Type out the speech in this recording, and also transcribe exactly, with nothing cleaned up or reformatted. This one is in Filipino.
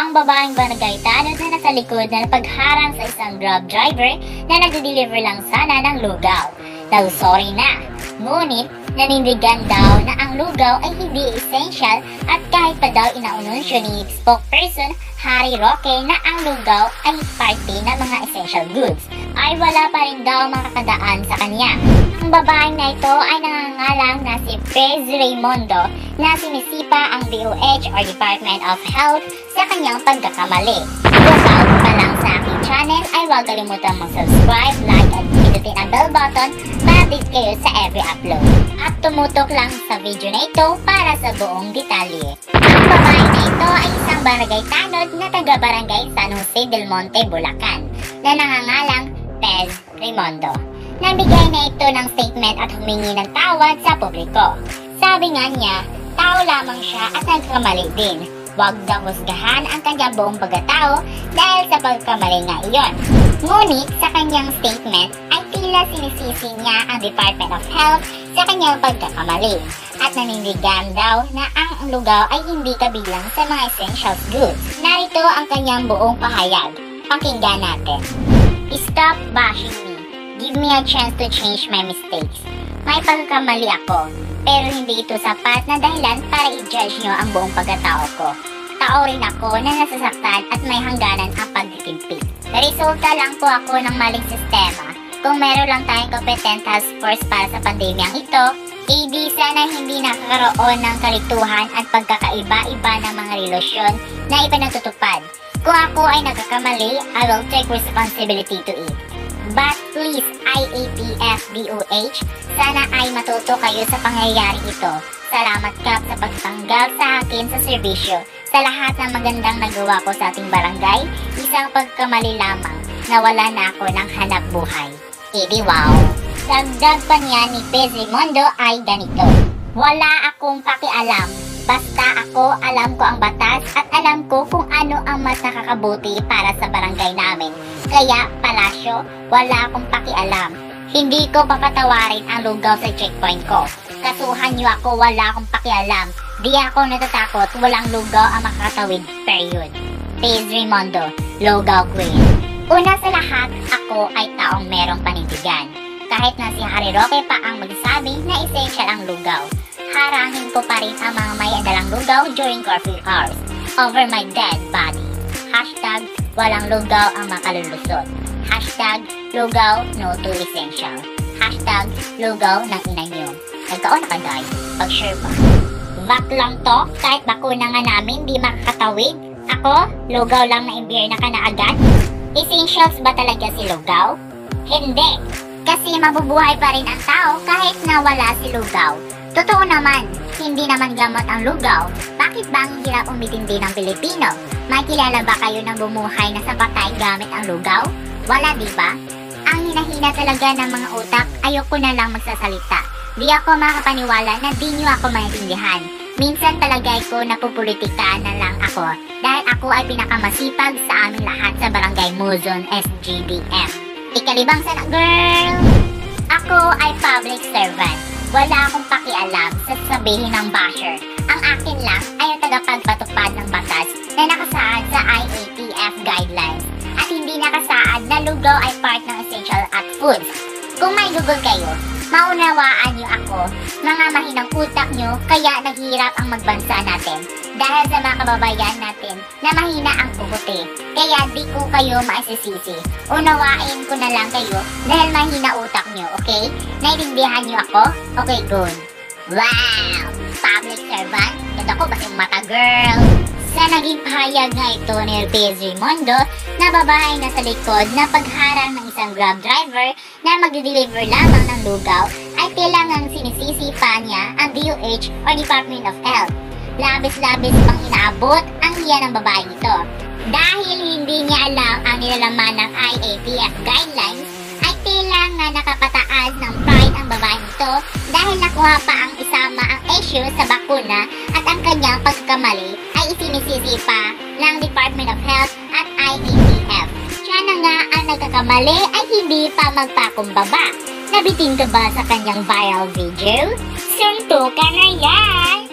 ang babaeng barangay tanod na nasa likod na pagharang sa isang grab driver na nag-deliver lang sana ng lugaw. Nag-sorry na, ngunit nanindigan daw na ang lugaw ay hindi essential at kahit pa daw inaununsyo ni spokesperson Harry Roque na ang lugaw ay parte ng mga essential goods, ay wala pa rin daw makakadaan sa kanya. Ang babaeng na ito ay nangangalang na si Pez Raymondo na sinisipa ang D O H or Department of Health sa kanyang pagkakamali. Kung bago pa lang sa aking channel ay huwag kalimutang mag-subscribe, like at pindutin ang bell button para update kayo sa every upload. At tumutok lang sa video na ito para sa buong detalye. Ang babae na ito ay isang barangay tanod na taga-barangay San Jose del Monte, Bulacan na nangangalang Pez Raymondo. Nabigay na ito ng statement at humingi ng tawad sa publiko. Sabi nga niya, tao lamang siya at nagkamali din. Huwag daw husgahan ang kanyang buong pagkatao dahil sa pagkamali nga iyon. Ngunit sa kanyang statement ay tila sinisisi niya ang Department of Health sa kanyang pagkakamali at nanindigan daw na ang lugaw ay hindi kabilang sa mga essential goods. Narito ang kanyang buong pahayag. Pakinggan natin. Stop bashing me. Give me a chance to change my mistakes. May pagkakamali ako, pero hindi ito sapat na dahilan para i-judge nyo ang buong pagkatao ko. Tao rin ako na nasasaktan at may hangganan ang pagtitimpi. Resulta lang po ako ng maling sistema. Kung meron lang tayong competent task force para sa pandemyang ito, eh di sana hindi nakakaroon ng kalituhan at pagkakaiba-iba ng mga relasyon na ipinatutupad. Kung ako ay nagkakamali, I will take responsibility to it. But please, I A T F D O H, sana ay matuto kayo sa pangyayari ito. Salamat Kap sa pagtanggap sa akin sa serbisyo. Sa lahat ng magandang nagawa ko sa ating barangay, isang pagkamali lamang, nawala na ako ng hanap buhay. Edi wow! Dagdag pa niya ni Pez Raymondo ay ganito. Wala akong pakialam. Basta ako, alam ko ang batas at alam ko kung ano ang mas nakakabuti para sa barangay namin. Kaya, Palasyo, wala akong pakialam. Hindi ko papatawarin ang lugaw sa checkpoint ko. Kasuhan niyo ako, wala akong pakialam. Di ako natatakot, walang lugaw ang makakatawid, period. Pez Raymondo, Lugaw Queen. Una sa lahat, ako ay taong merong panindigan. Kahit na si Harry Roque pa ang magsabi na essential ang lugaw. Harangin ko pa rin ang mga may dalang lugaw during curfew hours over my dead body. Hashtag walang lugaw ang makalulusot. Hashtag lugaw no to essential. Hashtag lugaw ng ina nyo. Nagkaon na kaday, pag-share pa. Vak lang to, kahit bakuna nga namin di makakatawid. Ako, lugaw lang na imbir na ka na agad. Essentials ba talaga si lugaw? Hindi, kasi mabubuhay pa rin ang tao kahit na wala si lugaw. Totoo naman, hindi naman gamot ang lugaw. Bakit ba ang hirap umitindi ng Pilipino? May kilala ba kayo ng bumuhay na sa patay gamit ang lugaw? Wala, di ba? Ang hinahina talaga ng mga utak, ayoko na lang magsasalita. Di ako makapaniwala na di nyo ako maintindihan. Minsan talaga ko napupolitikaan na lang ako dahil ako ay pinakamasipag sa aming lahat sa Barangay Muzon S G D M. Ikalibang sana, girl! Ako ay public servant. Wala akong pakialam sa sasabihin ng basher. Ang akin lang ay ang tagapagpatupad ng batas na nakasaad sa I A T F guidelines at hindi nakasaad na lugaw ay part ng essential at foods. Kung may Google kayo, maunawaan niyo ako, mga mahinang utak niyo, kaya naghihirap ang magbansa natin dahil sa mga kababayan natin na mahina ang puputi. Kaya di ko kayo maisisisi. Unawain ko na lang kayo dahil mahina utak niyo, okay? Naiintindihan niyo ako? Okay, good. Wow! Public servant? Ganda ko ba yung mata, girl? Sa naging pahayag nga ito ni Pez Raymondo na babae na sa likod na pagharang ng isang grab driver na magde-deliver lamang ng lugaw ay tila ngang sinisisi pa niya ang D O H or Department of Health. Labis-labis pang inaabot ang hiya ng babaeng ito. Dahil hindi niya alam ang nilalaman ng I A T F guidelines, ay tila nga nakapataas ng pride ang babaeng ito dahil nakuha pa ang isama ang issue sa bakuna at ang kanyang pagkamali ay isinisisi pa ng Department of Health at I A T F. Siya na nga ang nagkakamali ay hindi pa magpakumbaba. Nabitin ka ba sa kanyang viral video? Suntukan na yan!